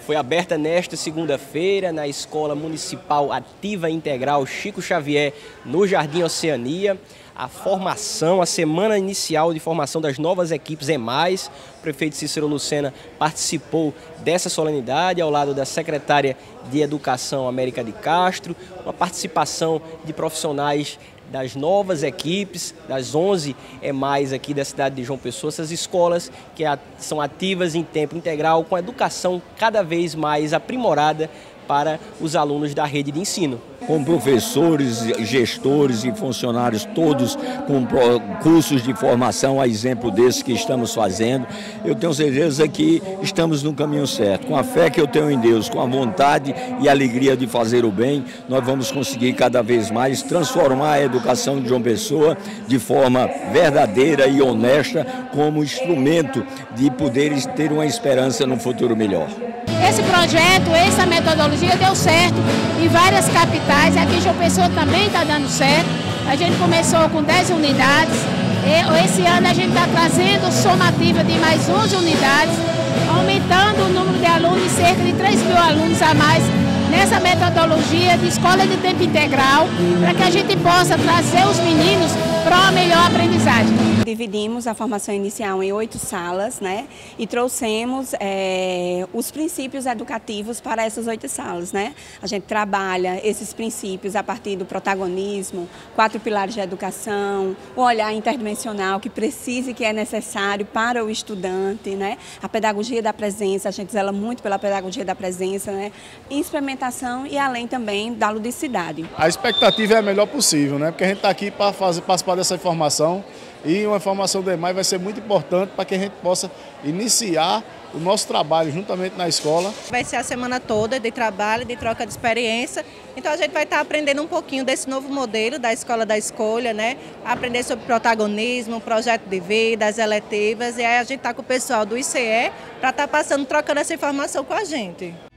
foi aberta nesta segunda-feira na Escola Municipal Ativa Integral Chico Xavier, no Jardim Oceania. A semana inicial de formação das novas equipes EMAIS. O prefeito Cícero Lucena participou dessa solenidade ao lado da secretária de Educação, América de Castro, uma participação de profissionais das novas equipes, das 11 EMAIS aqui da cidade de João Pessoa, essas escolas que são ativas em tempo integral, com a educação cada vez mais aprimorada para os alunos da rede de ensino. Com professores, gestores e funcionários todos com cursos de formação, a exemplo desse que estamos fazendo, eu tenho certeza que estamos no caminho certo. Com a fé que eu tenho em Deus, com a vontade e alegria de fazer o bem, nós vamos conseguir cada vez mais transformar a educação de João Pessoa de forma verdadeira e honesta, como instrumento de poder ter uma esperança no futuro melhor. Esse projeto, essa metodologia deu certo em várias capitais, aqui em João Pessoa também está dando certo. A gente começou com 10 unidades, esse ano a gente está trazendo somativa de mais 11 unidades, aumentando o número de alunos em cerca de 3.000 alunos a mais nessa metodologia de escola de tempo integral, para que a gente possa trazer os meninos para uma melhor aprendizagem. Dividimos a formação inicial em 8 salas, né? E trouxemos os princípios educativos para essas 8 salas, né? A gente trabalha esses princípios a partir do protagonismo, 4 pilares de educação, o olhar interdimensional que precisa e que é necessário para o estudante, né? A pedagogia da presença, a gente zela muito pela pedagogia da presença, né? Experimentação e além também da ludicidade. A expectativa é a melhor possível, né? Porque a gente está aqui para participar dessa informação e uma informação do EMAI vai ser muito importante para que a gente possa iniciar o nosso trabalho juntamente na escola. Vai ser a semana toda de trabalho, de troca de experiência, então a gente vai estar aprendendo um pouquinho desse novo modelo da Escola da Escolha, né? Aprender sobre protagonismo, projeto de vida, as eletivas, e aí a gente está com o pessoal do ICE para estar trocando essa informação com a gente.